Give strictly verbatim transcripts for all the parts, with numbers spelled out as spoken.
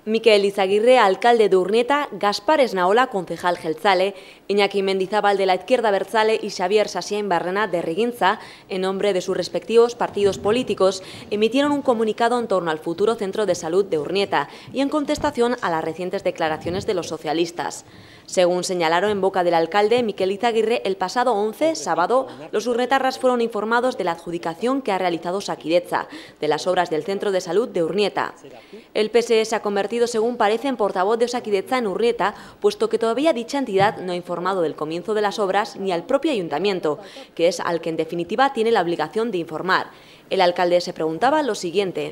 Mikel Izaguirre, alcalde de Urnieta, Gaspar Esnaola, concejal jeltzale, Iñaki Mendizábal de la Izquierda Abertzale y Xavier Sasiain Barrena de Erriginza, en nombre de sus respectivos partidos políticos, emitieron un comunicado en torno al futuro centro de salud de Urnieta y en contestación a las recientes declaraciones de los socialistas. Según señalaron en boca del alcalde Mikel Izaguirre, el pasado once, sábado, los urnietarras fueron informados de la adjudicación que ha realizado Osakidetza de las obras del centro de salud de Urnieta. El P S E se ha convertido, según parece, en portavoz de Osakidetza en Urnieta, puesto que todavía dicha entidad no ha informado del comienzo de las obras ni al propio ayuntamiento, que es al que en definitiva tiene la obligación de informar. El alcalde se preguntaba lo siguiente.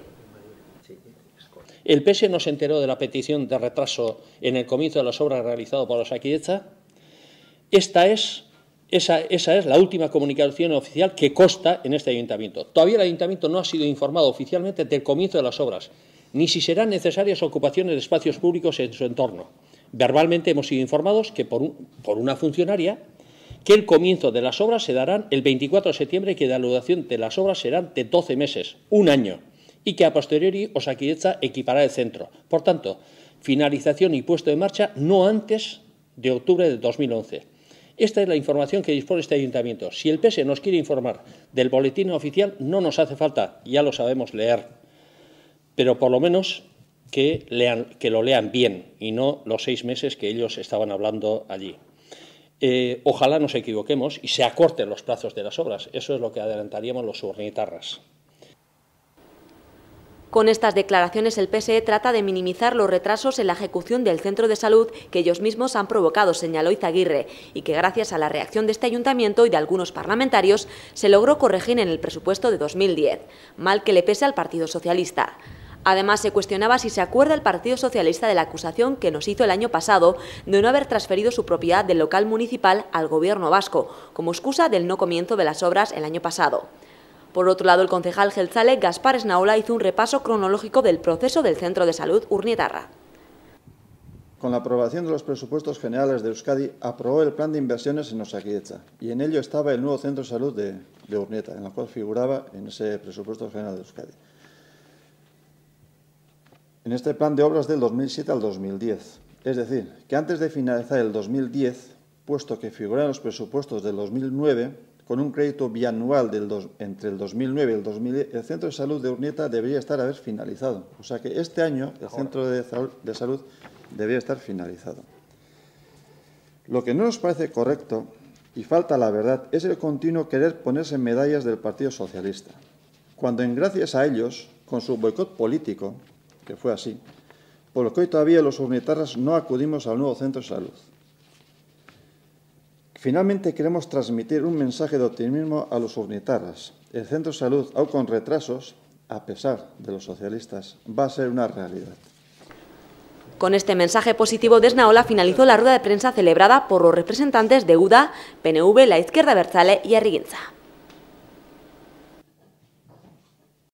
El P S E no se enteró de la petición de retraso en el comienzo de las obras realizado por Osakidetza. Esta es, esa, esa es la última comunicación oficial que consta en este ayuntamiento. Todavía el ayuntamiento no ha sido informado oficialmente del comienzo de las obras, ni si serán necesarias ocupaciones de espacios públicos en su entorno. Verbalmente hemos sido informados que por, un, por una funcionaria que el comienzo de las obras se darán el veinticuatro de septiembre y que la duración de las obras serán de doce meses, un año, y que a posteriori Osakidetza equipará el centro. Por tanto, finalización y puesto en marcha no antes de octubre de dos mil once. Esta es la información que dispone este ayuntamiento. Si el P S E nos quiere informar del boletín oficial, no nos hace falta, ya lo sabemos leer, pero por lo menos que, lean, que lo lean bien y no los seis meses que ellos estaban hablando allí. Eh, ojalá nos equivoquemos y se acorten los plazos de las obras. Eso es lo que adelantaríamos los urnietarras. Con estas declaraciones, el P S E trata de minimizar los retrasos en la ejecución del centro de salud que ellos mismos han provocado, señaló Izaguirre, y que gracias a la reacción de este ayuntamiento y de algunos parlamentarios se logró corregir en el presupuesto de dos mil diez, mal que le pese al Partido Socialista. Además, se cuestionaba si se acuerda el Partido Socialista de la acusación que nos hizo el año pasado de no haber transferido su propiedad del local municipal al Gobierno vasco, como excusa del no comienzo de las obras el año pasado. Por otro lado, el concejal jeltzale Gaspar Esnaola hizo un repaso cronológico del proceso del Centro de Salud urnietarra. Con la aprobación de los presupuestos generales de Euskadi, aprobó el plan de inversiones en Osakidetza y en ello estaba el nuevo Centro de Salud de, de Urnieta, en el cual figuraba en ese presupuesto general de Euskadi. En este plan de obras del dos mil siete al dos mil diez, es decir, que antes de finalizar el dos mil diez, puesto que figura en los presupuestos del dos mil nueve, con un crédito bianual del dos, entre el dos mil nueve y el dos mil diez, el Centro de Salud de Urnieta debería estar haber finalizado. O sea que este año el Centro de, de Salud debería estar finalizado. Lo que no nos parece correcto, y falta la verdad, es el continuo querer ponerse medallas del Partido Socialista, cuando en gracias a ellos, con su boicot político, que fue así, por lo que hoy todavía los urnietarras no acudimos al nuevo Centro de Salud. Finalmente queremos transmitir un mensaje de optimismo a los urnietarras. El Centro de Salud, aun con retrasos, a pesar de los socialistas, va a ser una realidad. Con este mensaje positivo de Esnaola finalizó la rueda de prensa celebrada por los representantes de U D A, P N V, la Izquierda Abertzale y Erriginza.